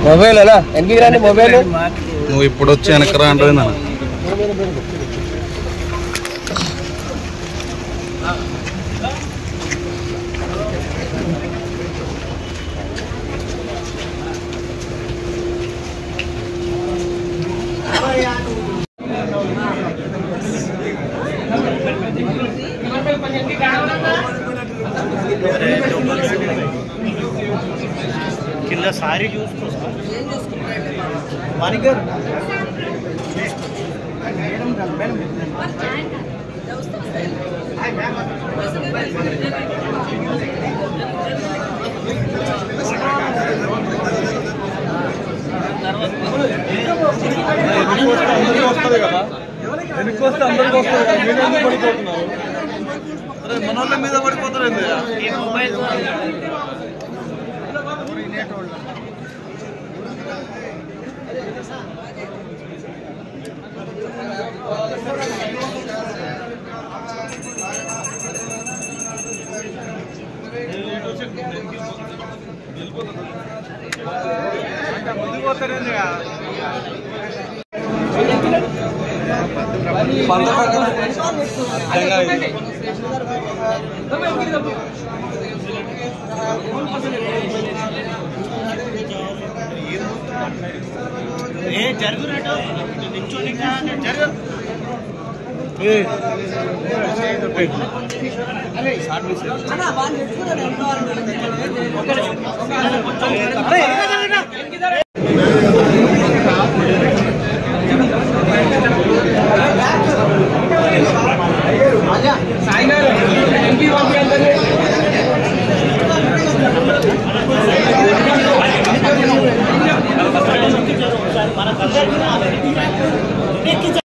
mobile అలా ఎన్కి రాండి mobile నువ్వు ఇప్పుడు వచ్చి వెనకరా అంటే కింద సారీ చూసుకో మానికర్ వస్తుంది కదా వెనక్కి వస్తే అందరికి వస్తుంది కదా మీరు ఎందుకు పడిపోతున్నారు అరే మన వాళ్ళ మీద పడిపోతారండి ముందుకు పోతారండి జరుగునట్టు నిల్చోని మన